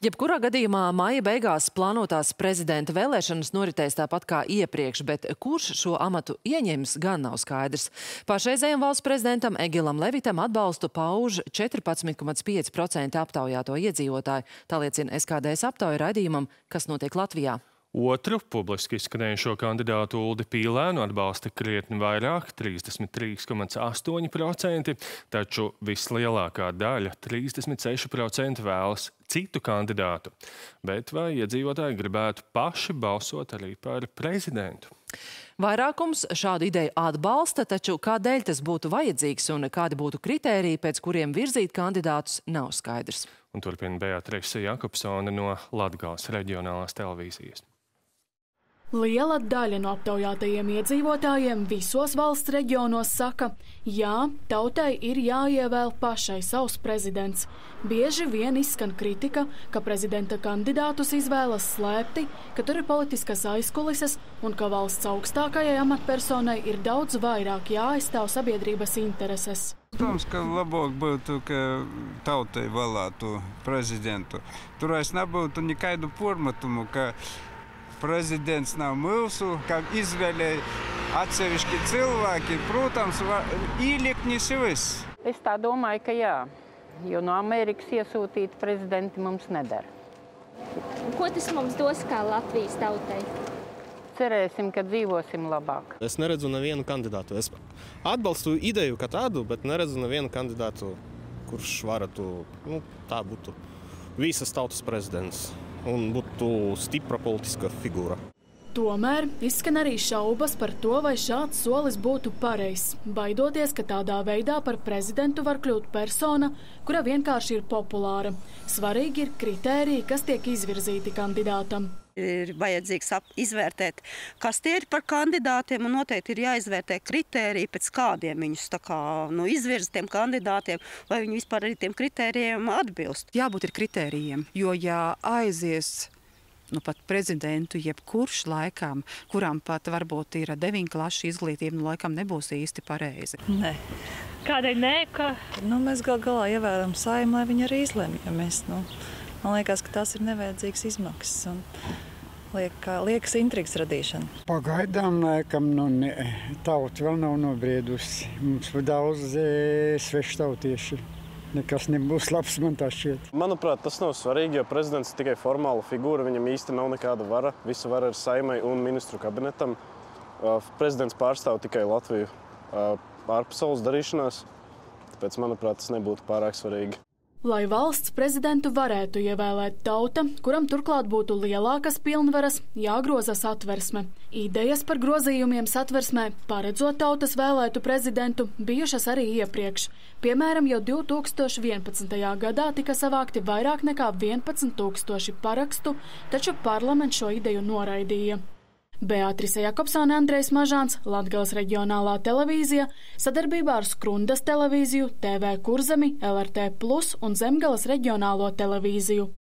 Jebkurā gadījumā maija beigās plānotās prezidenta vēlēšanas noritēs tāpat kā iepriekš, bet kurš šo amatu ieņems, gan nav skaidrs. Pašreizējam valsts prezidentam Egilam Levitam atbalstu pauž 14,5% aptaujāto iedzīvotāju, tā liecina SKDS aptauja raidījumam, kas notiek Latvijā. Otru publiski izskanējušo kandidātu Uldi Pīlēnu atbalsta krietni vairāk, 33,8%, taču vislielākā daļa, 36%, vēlas citu kandidātu. Bet vai iedzīvotāji gribētu paši balsot arī par prezidentu? Vairākums šādu ideju atbalsta, taču kādēļ tas būtu vajadzīgs un kādi būtu kritēriji, pēc kuriem virzīt kandidātus, nav skaidrs. Un turpina Beatrice Jakobsone no Latgales reģionālās televīzijas. Liela daļa no aptaujātajiem iedzīvotājiem visos valsts reģionos saka, jā, tautai ir jāievēl pašai savs prezidents. Bieži vien izskan kritika, ka prezidenta kandidātus izvēlas slēpti, ka tur ir politiskas aizkulises un ka valsts augstākajai amatpersonai ir daudz vairāk jāaizstāv sabiedrības intereses. Protams, ka labāk būtu, ka tautai vēlētu prezidentu. Tur es nebūtu nekādu formatumu, ka prezidents nav mūsu, kā izvēlē atsevišķi cilvēki. Protams, īliknis viss. Es tā domāju, ka jā, jo no Amerikas iesūtīt prezidenti mums nedara. Ko tas mums dos kā Latvijas tautai? Cerēsim, ka dzīvosim labāk. Es neredzu nevienu kandidātu. Es atbalstu ideju kā tādu, bet neredzu nevienu kandidātu, kurš varētu, tā būtu visas tautas prezidents un būtu stipra politiska figūra. Tomēr izskan arī šaubas par to, vai šāds solis būtu pareizs, baidoties, ka tādā veidā par prezidentu var kļūt persona, kura vienkārši ir populāra. Svarīgi ir kritēriji, kas tiek izvirzīti kandidātam. Ir vajadzīgs izvērtēt, kas tie ir par kandidātiem, un noteikti ir jāizvērtē kritēriji, pēc kādiem viņus izvirza tiem kandidātiem, vai viņi vispār arī tiem kritērijiem atbilst. Jābūt ir kritērijiem, jo ja aizies pat prezidentu jebkurš laikam, kuram pat varbūt ir 9 klašu izglītība, laikam nebūs īsti pareizi. Nē. Kādēļ nē? Mēs galā ievēlam Saeimu, lai viņi arī izlemj. Man liekas, ka tas ir nevajadzīgs izmaksas un liekas intrigas radīšana. Pagaidām, laikam, tauta vēl nav nobriedusi. Mums ir daudz sveštautieši. Nekas nebūs labs, man tā šķiet. Manuprāt, tas nav svarīgi, jo prezidents ir tikai formāla figūra. Viņam īsti nav nekāda vara. Visa vara ir Saeimai un ministru kabinetam. Prezidents pārstāv tikai Latviju ārpasaules darīšanās. Tāpēc, manuprāt, tas nebūtu pārāk svarīgi. Lai valsts prezidentu varētu ievēlēt tauta, kuram turklāt būtu lielākas pilnvaras, jāgroza satversme. Idejas par grozījumiem satversmē, paredzot tautas vēlētu prezidentu, bijušas arī iepriekš. Piemēram, jau 2011. gadā tika savākti vairāk nekā 11 000 parakstu, taču parlaments šo ideju noraidīja. Beatrice Jakobsone, Andrejs Mažāns, Latgales reģionālā televīzija, sadarbībā ar Skrundas televīziju, TV Kurzemi, LRT Plus un Zemgales reģionālo televīziju.